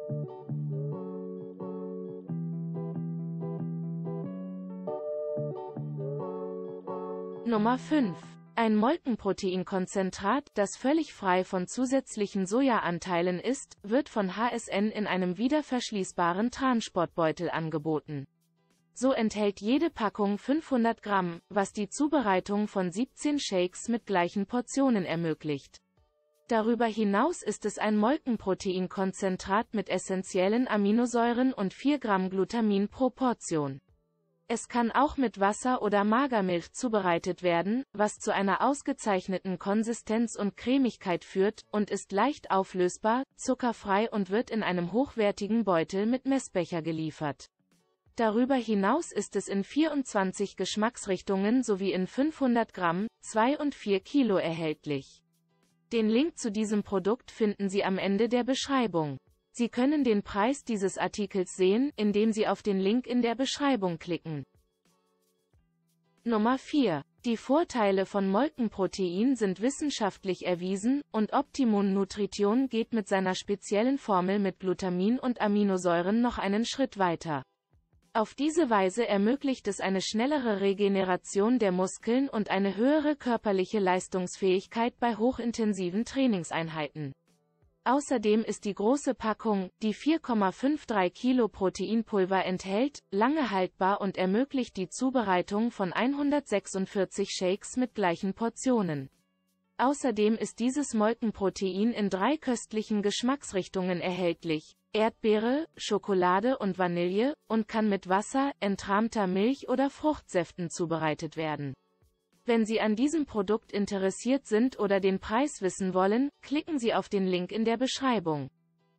Nummer 5. Ein Molkenproteinkonzentrat, das völlig frei von zusätzlichen Sojaanteilen ist, wird von HSN in einem wiederverschließbaren Transportbeutel angeboten. So enthält jede Packung 500 Gramm, was die Zubereitung von 17 Shakes mit gleichen Portionen ermöglicht. Darüber hinaus ist es ein Molkenproteinkonzentrat mit essentiellen Aminosäuren und 4 Gramm Glutamin pro Portion. Es kann auch mit Wasser oder Magermilch zubereitet werden, was zu einer ausgezeichneten Konsistenz und Cremigkeit führt, und ist leicht auflösbar, zuckerfrei und wird in einem hochwertigen Beutel mit Messbecher geliefert. Darüber hinaus ist es in 24 Geschmacksrichtungen sowie in 500 Gramm, 2 und 4 Kilo erhältlich. Den Link zu diesem Produkt finden Sie am Ende der Beschreibung. Sie können den Preis dieses Artikels sehen, indem Sie auf den Link in der Beschreibung klicken. Nummer 4. Die Vorteile von Molkenprotein sind wissenschaftlich erwiesen, und Optimum Nutrition geht mit seiner speziellen Formel mit Glutamin und Aminosäuren noch einen Schritt weiter. Auf diese Weise ermöglicht es eine schnellere Regeneration der Muskeln und eine höhere körperliche Leistungsfähigkeit bei hochintensiven Trainingseinheiten. Außerdem ist die große Packung, die 4,53 Kilo Proteinpulver enthält, lange haltbar und ermöglicht die Zubereitung von 146 Shakes mit gleichen Portionen. Außerdem ist dieses Molkenprotein in 3 köstlichen Geschmacksrichtungen erhältlich: Erdbeere, Schokolade und Vanille, und kann mit Wasser, entrahmter Milch oder Fruchtsäften zubereitet werden. Wenn Sie an diesem Produkt interessiert sind oder den Preis wissen wollen, klicken Sie auf den Link in der Beschreibung.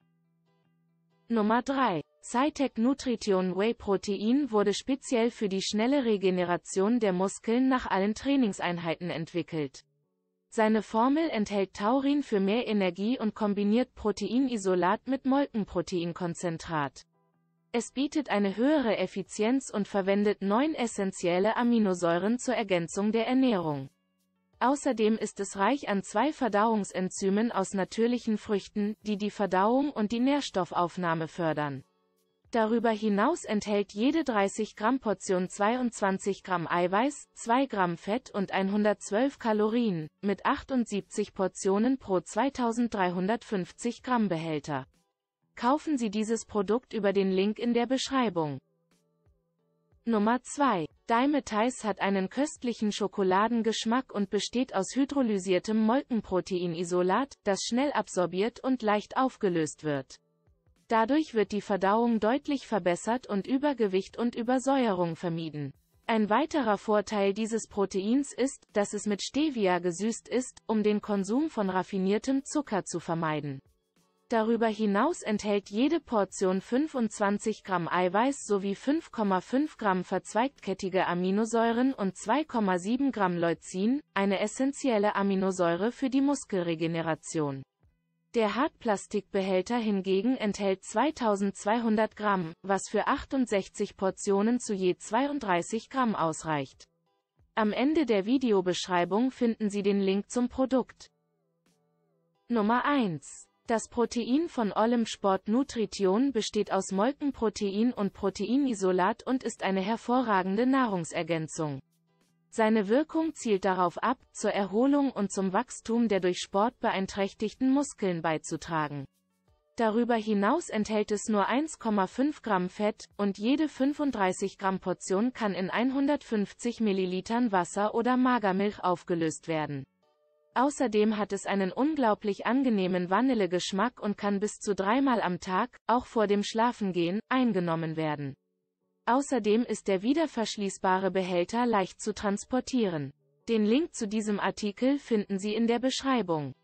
Nummer 3. Cytec Nutrition Whey Protein wurde speziell für die schnelle Regeneration der Muskeln nach allen Trainingseinheiten entwickelt. Seine Formel enthält Taurin für mehr Energie und kombiniert Proteinisolat mit Molkenproteinkonzentrat. Es bietet eine höhere Effizienz und verwendet 9 essentielle Aminosäuren zur Ergänzung der Ernährung. Außerdem ist es reich an 2 Verdauungsenzymen aus natürlichen Früchten, die die Verdauung und die Nährstoffaufnahme fördern. Darüber hinaus enthält jede 30 Gramm Portion 22 Gramm Eiweiß, 2 Gramm Fett und 112 Kalorien, mit 78 Portionen pro 2350 Gramm Behälter. Kaufen Sie dieses Produkt über den Link in der Beschreibung. Nummer 2. Dymatize hat einen köstlichen Schokoladengeschmack und besteht aus hydrolysiertem Molkenproteinisolat, das schnell absorbiert und leicht aufgelöst wird. Dadurch wird die Verdauung deutlich verbessert und Übergewicht und Übersäuerung vermieden. Ein weiterer Vorteil dieses Proteins ist, dass es mit Stevia gesüßt ist, um den Konsum von raffiniertem Zucker zu vermeiden. Darüber hinaus enthält jede Portion 25 Gramm Eiweiß sowie 5,5 Gramm verzweigkettige Aminosäuren und 2,7 Gramm Leucin, eine essentielle Aminosäure für die Muskelregeneration. Der Hartplastikbehälter hingegen enthält 2200 Gramm, was für 68 Portionen zu je 32 Gramm ausreicht. Am Ende der Videobeschreibung finden Sie den Link zum Produkt. Nummer 1. Das Protein von Ollem Sport Nutrition besteht aus Molkenprotein und Proteinisolat und ist eine hervorragende Nahrungsergänzung. Seine Wirkung zielt darauf ab, zur Erholung und zum Wachstum der durch Sport beeinträchtigten Muskeln beizutragen. Darüber hinaus enthält es nur 1,5 Gramm Fett, und jede 35 Gramm Portion kann in 150 Millilitern Wasser oder Magermilch aufgelöst werden. Außerdem hat es einen unglaublich angenehmen Vanillegeschmack und kann bis zu 3-mal am Tag, auch vor dem Schlafengehen, eingenommen werden. Außerdem ist der wiederverschließbare Behälter leicht zu transportieren. Den Link zu diesem Artikel finden Sie in der Beschreibung.